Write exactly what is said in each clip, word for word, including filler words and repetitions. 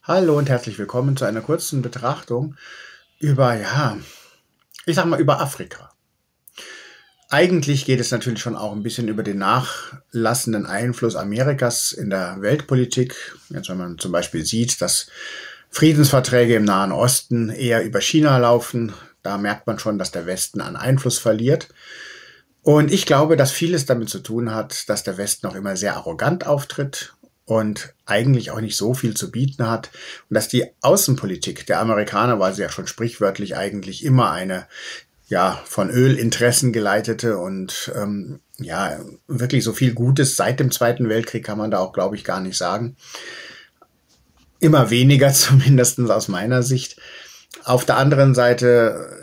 Hallo und herzlich willkommen zu einer kurzen Betrachtung über, ja, ich sag mal, über Afrika. Eigentlich geht es natürlich schon auch ein bisschen über den nachlassenden Einfluss Amerikas in der Weltpolitik. Jetzt, wenn man zum Beispiel sieht, dass Friedensverträge im Nahen Osten eher über China laufen, da merkt man schon, dass der Westen an Einfluss verliert. Und ich glaube, dass vieles damit zu tun hat, dass der Westen noch immer sehr arrogant auftritt und eigentlich auch nicht so viel zu bieten hat. Und dass die Außenpolitik der Amerikaner, weil sie ja schon sprichwörtlich eigentlich immer eine, ja, von Ölinteressen geleitete und ähm, ja, wirklich so viel Gutes seit dem Zweiten Weltkrieg kann man da auch, glaube ich, gar nicht sagen. Immer weniger, zumindest aus meiner Sicht. Auf der anderen Seite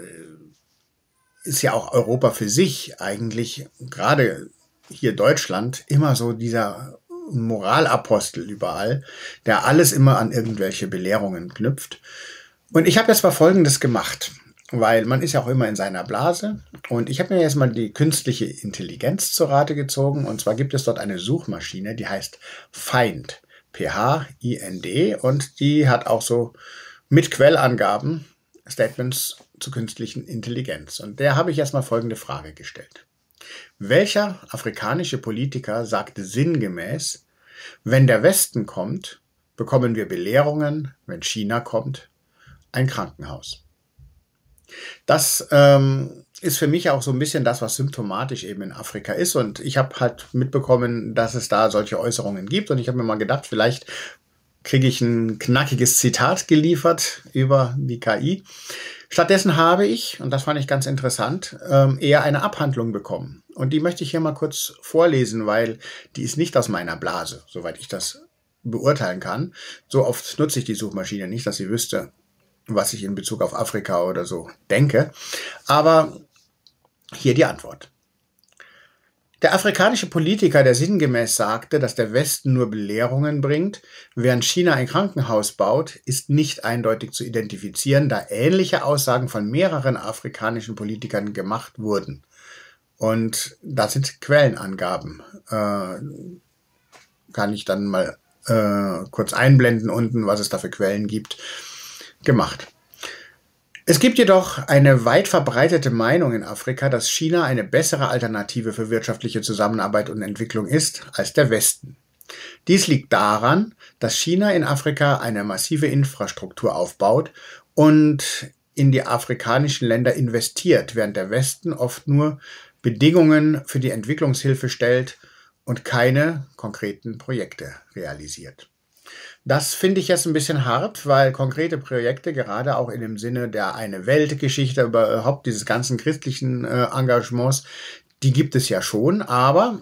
ist ja auch Europa für sich eigentlich, gerade hier Deutschland, immer so dieser Moralapostel überall, der alles immer an irgendwelche Belehrungen knüpft. Und ich habe jetzt mal Folgendes gemacht, weil man ist ja auch immer in seiner Blase. Und ich habe mir jetzt mal die künstliche Intelligenz zu Rate gezogen. Und zwar gibt es dort eine Suchmaschine, die heißt Find, P H I N D. Und die hat auch so mit Quellangaben Statements zur künstlichen Intelligenz. Und der habe ich jetzt mal folgende Frage gestellt. Welcher afrikanische Politiker sagte sinngemäß, wenn der Westen kommt, bekommen wir Belehrungen, wenn China kommt, ein Krankenhaus? Das ähm, ist für mich auch so ein bisschen das, was symptomatisch eben in Afrika ist. Und ich habe halt mitbekommen, dass es da solche Äußerungen gibt. Und ich habe mir mal gedacht, vielleicht kriege ich ein knackiges Zitat geliefert über die K I. Stattdessen habe ich, und das fand ich ganz interessant, eher eine Abhandlung bekommen. Und die möchte ich hier mal kurz vorlesen, weil die ist nicht aus meiner Blase, soweit ich das beurteilen kann. So oft nutze ich die Suchmaschine nicht, dass sie wüsste, was ich in Bezug auf Afrika oder so denke. Aber hier die Antwort. Der afrikanische Politiker, der sinngemäß sagte, dass der Westen nur Belehrungen bringt, während China ein Krankenhaus baut, ist nicht eindeutig zu identifizieren, da ähnliche Aussagen von mehreren afrikanischen Politikern gemacht wurden. Und da sind Quellenangaben. Äh, kann ich dann mal äh, kurz einblenden unten, was es da für Quellen gibt, gemacht. Es gibt jedoch eine weit verbreitete Meinung in Afrika, dass China eine bessere Alternative für wirtschaftliche Zusammenarbeit und Entwicklung ist als der Westen. Dies liegt daran, dass China in Afrika eine massive Infrastruktur aufbaut und in die afrikanischen Länder investiert, während der Westen oft nur Bedingungen für die Entwicklungshilfe stellt und keine konkreten Projekte realisiert. Das finde ich jetzt ein bisschen hart, weil konkrete Projekte, gerade auch in dem Sinne der Eine-Welt-Geschichte, überhaupt dieses ganzen christlichen äh, Engagements, die gibt es ja schon, aber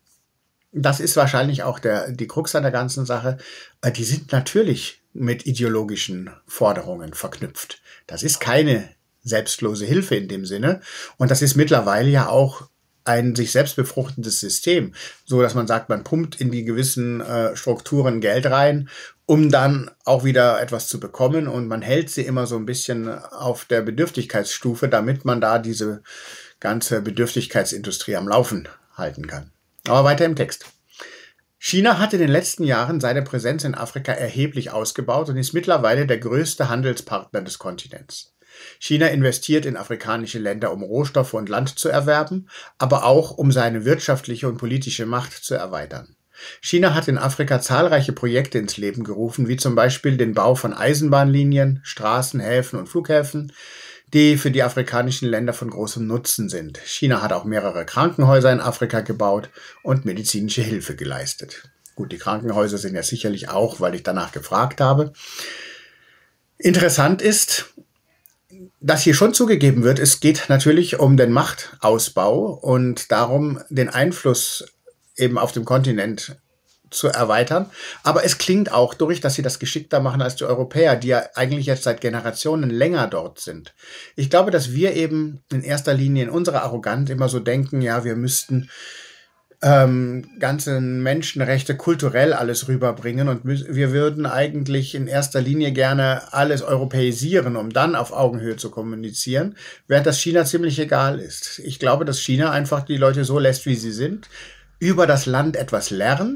das ist wahrscheinlich auch der, die Krux an der ganzen Sache, äh, die sind natürlich mit ideologischen Forderungen verknüpft. Das ist keine selbstlose Hilfe in dem Sinne und das ist mittlerweile ja auch ein sich selbst befruchtendes System, so dass man sagt, man pumpt in die gewissen äh, Strukturen Geld rein, um dann auch wieder etwas zu bekommen und man hält sie immer so ein bisschen auf der Bedürftigkeitsstufe, damit man da diese ganze Bedürftigkeitsindustrie am Laufen halten kann. Aber weiter im Text. China hat in den letzten Jahren seine Präsenz in Afrika erheblich ausgebaut und ist mittlerweile der größte Handelspartner des Kontinents. China investiert in afrikanische Länder, um Rohstoffe und Land zu erwerben, aber auch um seine wirtschaftliche und politische Macht zu erweitern. China hat in Afrika zahlreiche Projekte ins Leben gerufen, wie zum Beispiel den Bau von Eisenbahnlinien, Straßen, Häfen und Flughäfen, die für die afrikanischen Länder von großem Nutzen sind. China hat auch mehrere Krankenhäuser in Afrika gebaut und medizinische Hilfe geleistet. Gut, die Krankenhäuser sind ja sicherlich auch, weil ich danach gefragt habe. Interessant ist, dass hier schon zugegeben wird, es geht natürlich um den Machtausbau und darum, den Einfluss eben auf dem Kontinent zu erweitern. Aber es klingt auch durch, dass sie das geschickter machen als die Europäer, die ja eigentlich jetzt seit Generationen länger dort sind. Ich glaube, dass wir eben in erster Linie in unserer Arroganz immer so denken, ja, wir müssten ähm, ganze Menschenrechte kulturell alles rüberbringen und wir würden eigentlich in erster Linie gerne alles europäisieren, um dann auf Augenhöhe zu kommunizieren, während das China ziemlich egal ist. Ich glaube, dass China einfach die Leute so lässt, wie sie sind, über das Land etwas lernt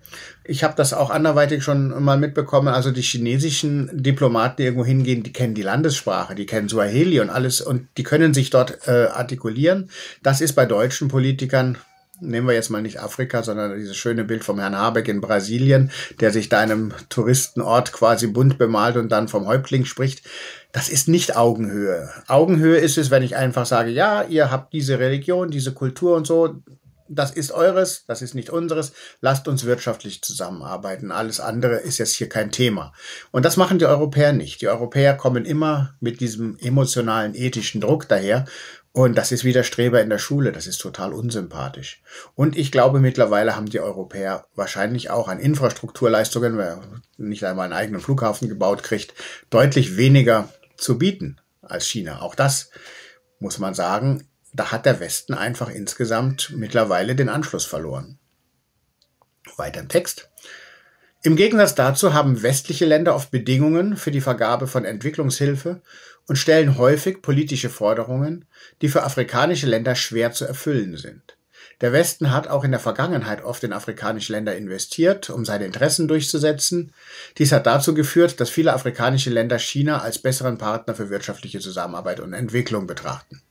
Ich habe das auch anderweitig schon mal mitbekommen. Also die chinesischen Diplomaten, die irgendwo hingehen, die kennen die Landessprache, die kennen Swahili und alles und die können sich dort äh, artikulieren. Das ist bei deutschen Politikern, nehmen wir jetzt mal nicht Afrika, sondern dieses schöne Bild vom Herrn Habeck in Brasilien, der sich da in einem Touristenort quasi bunt bemalt und dann vom Häuptling spricht. Das ist nicht Augenhöhe. Augenhöhe ist es, wenn ich einfach sage, ja, ihr habt diese Religion, diese Kultur und so, das ist eures, das ist nicht unseres, lasst uns wirtschaftlich zusammenarbeiten. Alles andere ist jetzt hier kein Thema. Und das machen die Europäer nicht. Die Europäer kommen immer mit diesem emotionalen, ethischen Druck daher. Und das ist wie der Streber in der Schule, das ist total unsympathisch. Und ich glaube, mittlerweile haben die Europäer wahrscheinlich auch an Infrastrukturleistungen, wer nicht einmal einen eigenen Flughafen gebaut kriegt, deutlich weniger zu bieten als China. Auch das muss man sagen, da hat der Westen einfach insgesamt mittlerweile den Anschluss verloren. Weiter im Text. Im Gegensatz dazu haben westliche Länder oft Bedingungen für die Vergabe von Entwicklungshilfe und stellen häufig politische Forderungen, die für afrikanische Länder schwer zu erfüllen sind. Der Westen hat auch in der Vergangenheit oft in afrikanische Länder investiert, um seine Interessen durchzusetzen. Dies hat dazu geführt, dass viele afrikanische Länder China als besseren Partner für wirtschaftliche Zusammenarbeit und Entwicklung betrachten.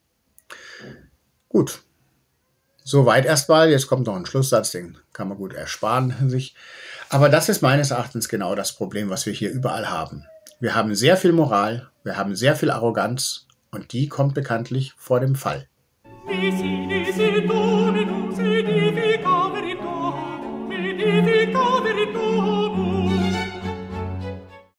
Gut, soweit erstmal. Jetzt kommt noch ein Schlusssatz, den kann man gut ersparen sich. Aber das ist meines Erachtens genau das Problem, was wir hier überall haben. Wir haben sehr viel Moral, wir haben sehr viel Arroganz und die kommt bekanntlich vor dem Fall. Nisi, nisi,